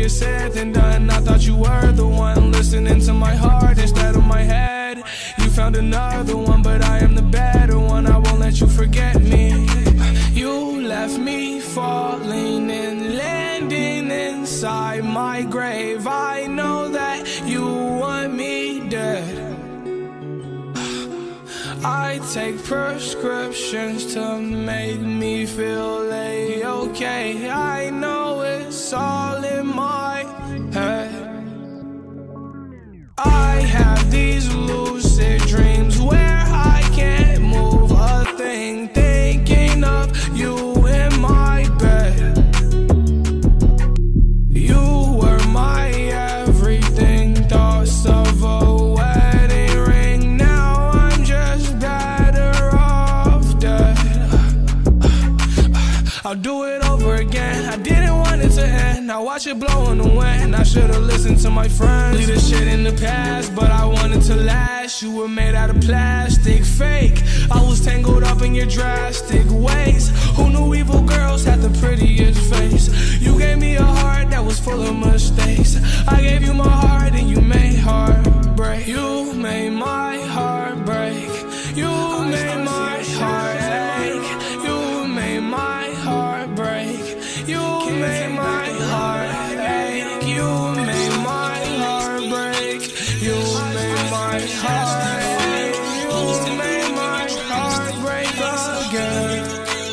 Easier said than done. I thought you were the one listening to my heart instead of my head. You found another one, but I am the better one. I won't let you forget me. You left me falling and landing inside my grave. I know that you want me dead. I take prescriptions to make me feel A-okay. I know it's all in my head. I have these lucid dreams where I can't move a thing, thinking of you in my bed. You were my everything, thoughts of a wedding ring. Now I'm just better off dead. I'll do it over again. I didn't want it to end. Now watch it blow in the wind. I should've listened to my friends. Leave this shit in the past, but I wanted to last. You were made out of plastic, fake. I was tangled up in your drastic ways. Who knew evil girls had the prettiest face? You gave me a heart that was full of mistakes. I gave you my heart and you made heartbreak. You made my heart break. You made my heart ache. You made my heart break. You made my heart ache. You made my heart break. You made my heart ache. You made my heart break again.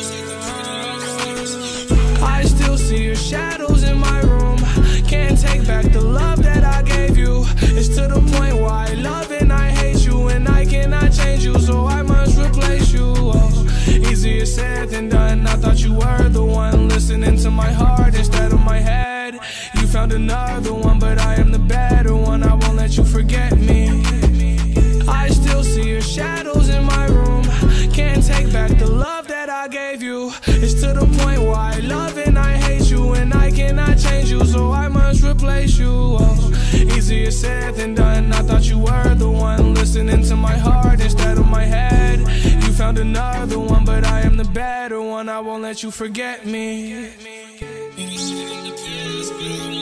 I still see your shadows in my room. Can't take back the love that I gave you. It's to the point where I love and I hate you, and I cannot change you, so I must replace you. Oh, easier said than done. I thought you were the one listening to my heart instead of my head. You found another one, but I am the better one. I won't let you forget me. I still see your shadows in my room. Can't take back the love that I gave you. It's to the point where I love and I hate you, and I cannot change you, so I must replace you. Oh, easier said than done. I thought you were the one listening to my heart instead of my head. You found another one, but I am the better one. I won't let you forget me.